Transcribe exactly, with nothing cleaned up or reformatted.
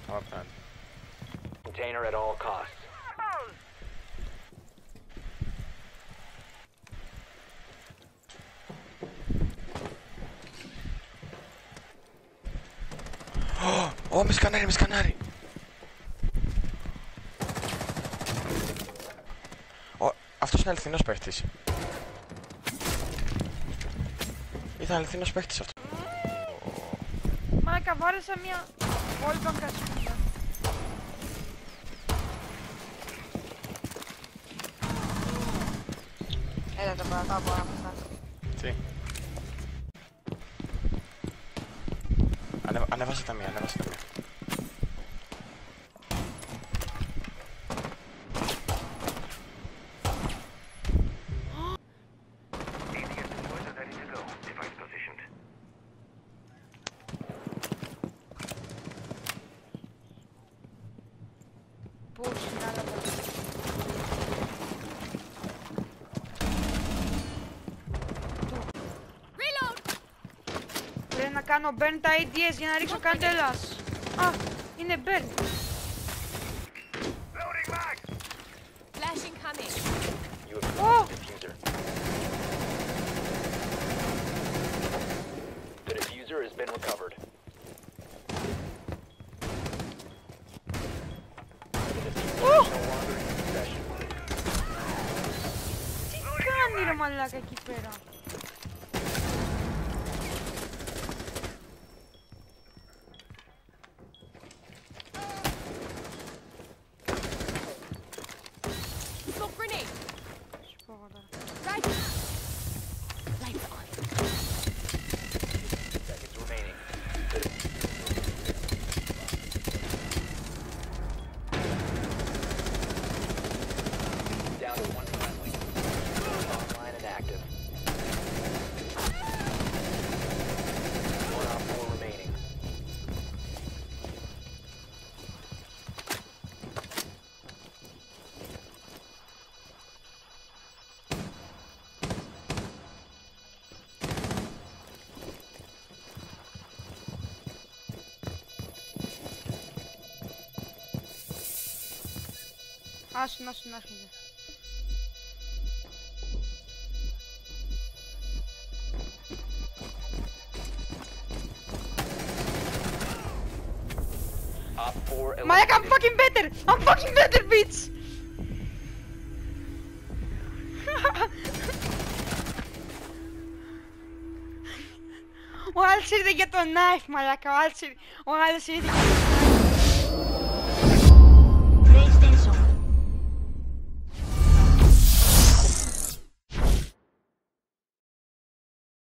Our bad. Container at all costs. Ω, με σκανάρι, με σκανάρι. Ω, αυτός είναι αληθινός παίχτης. Ήταν αληθινός παίχτης αυτό. Μάκα, βάρεσα μια βόλβα κασπίδα. Έλα το παρακάω από αυτά. Τι. Ανέβα, ανέβασε τα μία, ανέβασε τα μία. Πού είναι άλλα τα... Πρέπει να κάνω burn τα έι ντι ες για να ρίξω καντέλας. Α, είναι burn. Flashing coming. You have Oh! the diffuser. The diffuser has been recovered. The diffuser Oh! is no longer in possession. Τι κάνει ρε μαλάκα εκεί πέρα. Smoke grenade. Σου πω εγώ τώρα. Right. Lights on. Seconds remaining. Down to one friendly. Online and active. One op four remaining. Άσου να σου να έρχεται. Op four Μαλάκα, I'm eliminated. fucking better! I'm fucking better, bitch! Ο άλλος ήρθε για το knife, μαλάκα, ο άλλος ήρθε, ο άλλος ήρθε για το